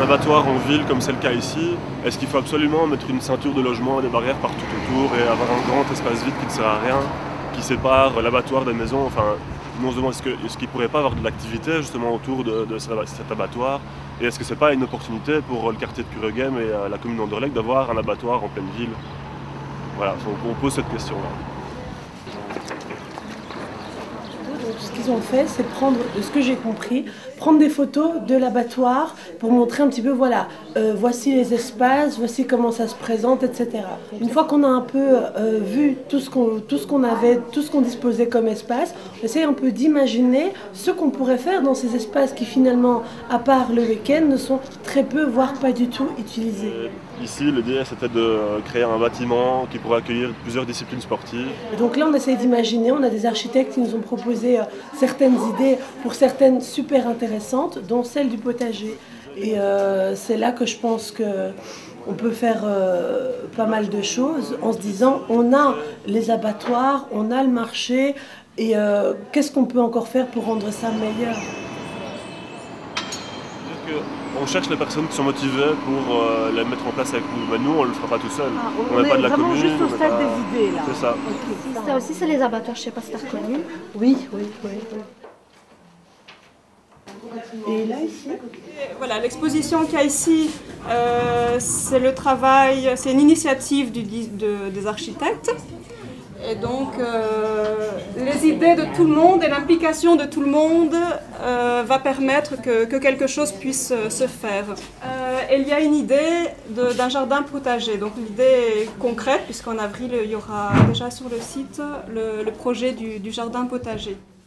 abattoir en ville, comme c'est le cas ici, est-ce qu'il faut absolument mettre une ceinture de logement et des barrières partout autour et avoir un grand espace vide qui ne sert à rien, qui sépare l'abattoir des maisons? Enfin, nous on se demande est-ce qu'il ne pourrait pas avoir de l'activité justement autour de cet abattoir, et est-ce que c'est pas une opportunité pour le quartier de Puregem et la commune d'Anderlecht d'avoir un abattoir en pleine ville? Voilà, donc on pose cette question-là. Ce qu'ils ont fait, c'est prendre, de ce que j'ai compris, prendre des photos de l'abattoir pour montrer un petit peu, voilà, voici les espaces, voici comment ça se présente, etc. Une fois qu'on a un peu vu tout ce qu'on disposait comme espace, on essaye un peu d'imaginer ce qu'on pourrait faire dans ces espaces qui finalement, à part le week-end, ne sont très peu, voire pas du tout utilisés. Ici, l'idée c'était de créer un bâtiment qui pourrait accueillir plusieurs disciplines sportives. Et donc là, on essaye d'imaginer, on a des architectes qui nous ont proposé certaines idées, pour certaines super intéressantes, dont celle du potager. Et c'est là que je pense qu'on peut faire pas mal de choses en se disant, on a les abattoirs, on a le marché, et qu'est-ce qu'on peut encore faire pour rendre ça meilleur? On cherche les personnes qui sont motivées pour les mettre en place avec nous. Mais nous, on ne le fera pas tout seul. On n'est pas de la vraiment commune. Juste au stade des idées, là. C'est ça. Okay. Ça aussi, c'est les abattoirs, je ne sais pas si tu as reconnu. Oui. Et là, ici? Voilà, l'exposition qu'il y a ici, c'est le travail, c'est une initiative des architectes. Et donc, les idées de tout le monde et l'implication de tout le monde va permettre que quelque chose puisse se faire. Et il y a une idée d'un jardin potager. Donc l'idée est concrète, puisqu'en avril, il y aura déjà sur le site le projet du jardin potager.